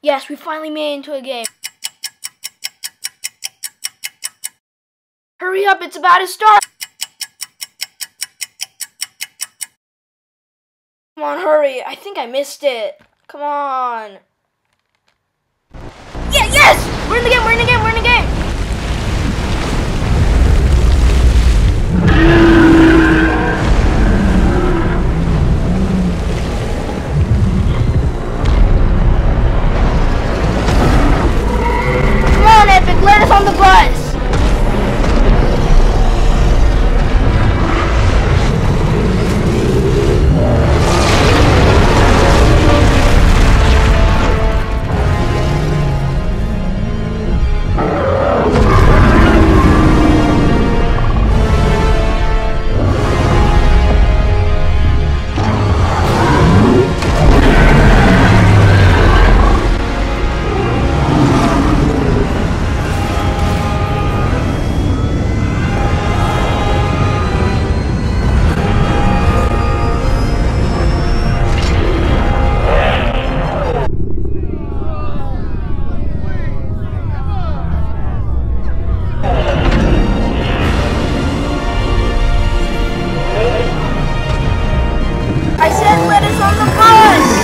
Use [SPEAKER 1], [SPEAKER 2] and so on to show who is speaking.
[SPEAKER 1] Yes, we finally made it into a game. Hurry up, it's about to start! Come on, hurry. I think I missed it. Come on. Yeah, yes! We're in the game, we're in the game, we're in the game!